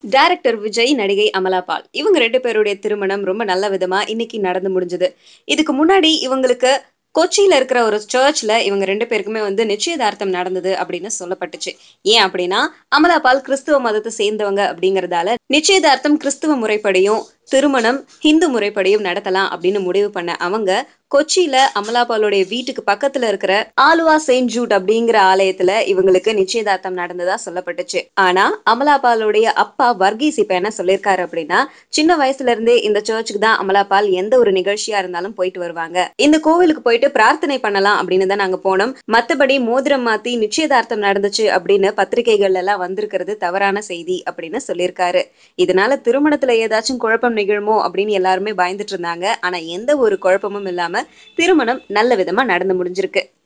Director Vijay, நடிகை அமலா பால். இவங்க 2 பேருடைய திருமணம் ரொம்ப நல்ல விதமா இன்னைக்கு நடந்து முடிஞ்சது. இதுக்கு முன்னாடி இவங்களுக்கு கொச்சியில இருக்கிற ஒரு சர்ச்ல இவங்க 2 பேருக்குமே நிச்சயதார்த்தம் நடந்தது அப்படின்னு சொல்லப்பட்டுச்சு. ஏன் அப்படின்னா, அமலா பால் கிறிஸ்துவ மதத்தை சேர்ந்தவங்க அப்படிங்கறதால நிச்சயதார்த்தம் கிறிஸ்துவ முறைப்படியும், திருமணம் ஹிந்து முறைப்படியும் நடத்தலாம் அப்படின்னு முடிவு பண்ண அவங்க, கொச்சியில அமலா பாலுடைய வீட்டுக்கு பக்கத்துல இருக்கிற ஆலுவா செயின்ட் ஜூட் அப்படிங்கிற ஆலயத்துல இவங்களுக்கு நிச்சயதார்த்தம் நடந்ததா சொல்லப்பட்டுச்சு. ஆனா அமலா பாலுடைய அப்பா வர்கீஸ் இப்ப என்ன சொல்லிருக்காரு அப்படின்னா, சின்ன வயசுல இருந்தே இந்த சர்ச்சுக்கு தான் அமலா பால் எந்த ஒரு நிகழ்ச்சியா இருந்தாலும் போயிட்டு வருவாங்க. இந்த கோவிலுக்கு போயிட்டு பிரார்த்தனை பண்ணலாம் அப்படின்னு தான் நாங்க போனோம். மத்தபடி மோதிரம் மாத்தி நிச்சயதார்த்தம் நடந்துச்சு அப்படின்னு பத்திரிகைகள் எல்லாம் வந்திருக்கிறது தவறான செய்தி அப்படின்னு சொல்லியிருக்காரு. இதனால திருமணத்துல ஏதாச்சும் குழப்பம் நிகழுமோ அப்படின்னு எல்லாருமே பயந்துட்டு இருந்தாங்க. ஆனா எந்த ஒரு குழப்பமும் இல்லாம திருமணம் நல்ல விதமா நடந்து முடிஞ்சிருக்கு.